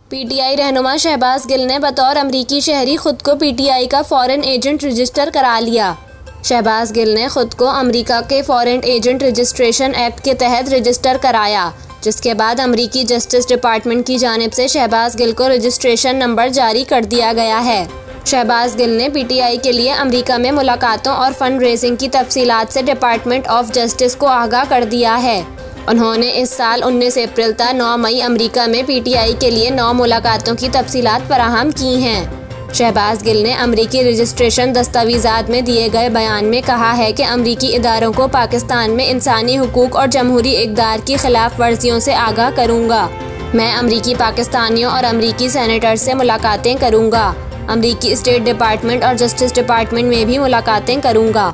PTI रहनुमा शहबाज गिल ने बतौर अमरीकी शहरी खुद को पीटीआई का फॉरेन एजेंट रजिस्टर करा लिया। शहबाज गिल ने खुद को अमेरिका के फॉरेन एजेंट रजिस्ट्रेशन एक्ट के तहत रजिस्टर कराया, जिसके बाद अमरीकी जस्टिस डिपार्टमेंट की जानिब से शहबाज गिल को रजिस्ट्रेशन नंबर जारी कर दिया गया है। शहबाज गिल ने पीटीआई के लिए अमेरिका में मुलाकातों और फंड रेजिंग की तफसीलात से डिपार्टमेंट ऑफ जस्टिस को आगाह कर दिया है। उन्होंने इस साल 19 अप्रैल ta 9 मई अमेरिका में पीटीआई के लिए 9 मुलाकातों की तफसीलात फराहम की हैं। शहबाज गिल ने अमरीकी रजिस्ट्रेशन दस्तावेज़ात में दिए गए बयान में कहा है कि अमरीकी इदारों को पाकिस्तान में इंसानी हुकूक और जमहूरी इक़दार की खिलाफ वर्जियों से आगाह करूँगा। मैं अमरीकी पाकिस्तानियों और अमरीकी सेनेटर से मुलाकातें करूँगा। अमरीकी स्टेट डिपार्टमेंट और जस्टिस डिपार्टमेंट में भी मुलाकातें करूँगा।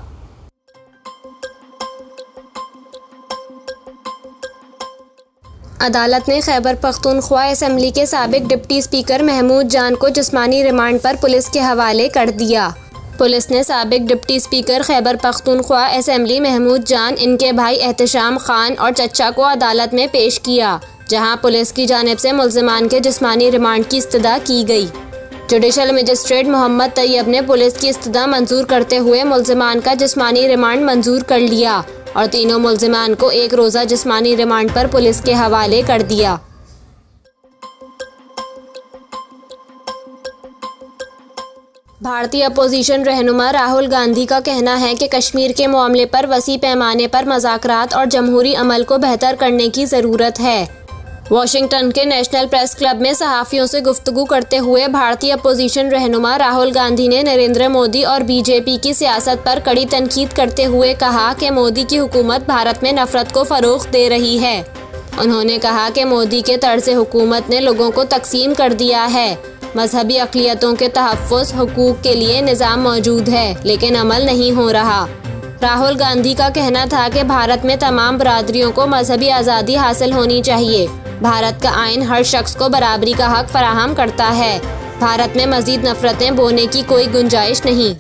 अदालत ने खैबर पख्तूनख्वा असेंबली के साबिक डिप्टी स्पीकर महमूद जान को जिस्मानी रिमांड पर पुलिस के हवाले कर दिया। पुलिस ने साबिक deputy speaker Khyber Pakhtunkhwa assembly Mahmood Jan, इनके भाई एहतशाम खान और चचा को अदालत में पेश किया, जहां पुलिस की जानिब से मुल्ज़िमान के जिस्मानी रिमांड की इस्तदा की गई। जुडिशल मजिस्ट्रेट मोहम्मद तैयब ने पुलिस की इस्तदा मंजूर करते हुए मुल्ज़िमान का जिस्मानी रिमांड मंजूर कर लिया और तीनों मुल्ज़िमान को एक रोज़ा जिस्मानी रिमांड पर पुलिस के हवाले कर दिया। भारतीय अपोजिशन रहनुमा राहुल गांधी का कहना है कि कश्मीर के मामले पर वसी पैमाने पर मुज़ाकरात और जमहूरी अमल को बेहतर करने की ज़रूरत है। वाशिंगटन के नेशनल प्रेस क्लब में सहाफ़ियों से गुफ्तगू करते हुए भारतीय अपोजिशन रहनुमा राहुल गांधी ने नरेंद्र मोदी और बीजेपी की सियासत पर कड़ी तनकीद करते हुए कहा कि मोदी की हुकूमत भारत में नफरत को फ़रोग़ दे रही है। उन्होंने कहा कि मोदी के तर्ज़ हुकूमत ने लोगों को तकसीम कर दिया है। मजहबी अक़लियतों के तहफ़्फ़ुज़ हुकूक के लिए निज़ाम मौजूद है, लेकिन अमल नहीं हो रहा। राहुल गांधी का कहना था कि भारत में तमाम बरादरियों को मजहबी आज़ादी हासिल होनी चाहिए। भारत का आइन हर शख्स को बराबरी का हक फराहम करता है। भारत में मज़ीद नफरतें बोने की कोई गुंजाइश नहीं।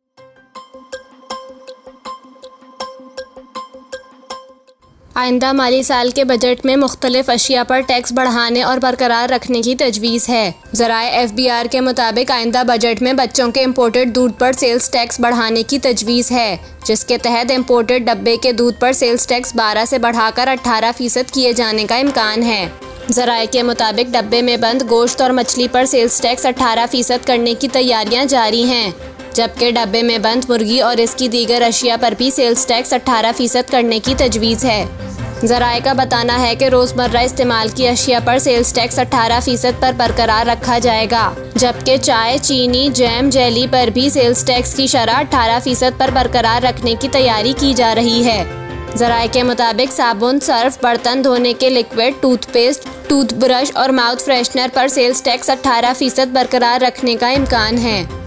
आइंदा माली साल के बजट में मुख्तलिफ अशिया पर टैक्स बढ़ाने और बरकरार रखने की तजवीज़ है। ज़राए FBR के मुताबिक आइंदा बजट में बच्चों के इम्पोर्टेड दूध पर सेल्स टैक्स बढ़ाने की तजवीज़ है, जिसके तहत इम्पोर्टेड डब्बे के दूध पर सेल्स टैक्स 12 से बढ़ाकर 18% किए जाने का इम्कान है। ज़राए के मुताबिक डब्बे में बंद गोश्त और मछली पर सेल्स टैक्स 18% करने की तैयारियां जारी हैं, जबकि डब्बे में बंद मुर्गी और इसकी दीगर अशिया पर भी सेल्स टैक्स 18% करने की तजवीज़ है। ज़राए का बताना है कि रोज़मर्रा इस्तेमाल की अशिया पर सेल्स टैक्स 18% पर बरकरार रखा जाएगा, जबकि चाय, चीनी, जैम, जेली पर भी सेल्स टैक्स की शरह 18% पर बरकरार रखने की तैयारी की जा रही है। ज़राए के मुताबिक साबुन, सर्फ, बर्तन धोने के लिक्विड, टूथपेस्ट, टूथब्रश और माउथ फ्रेशनर पर सेल्स टैक्स 18% बरकरार रखने का इम्कान है।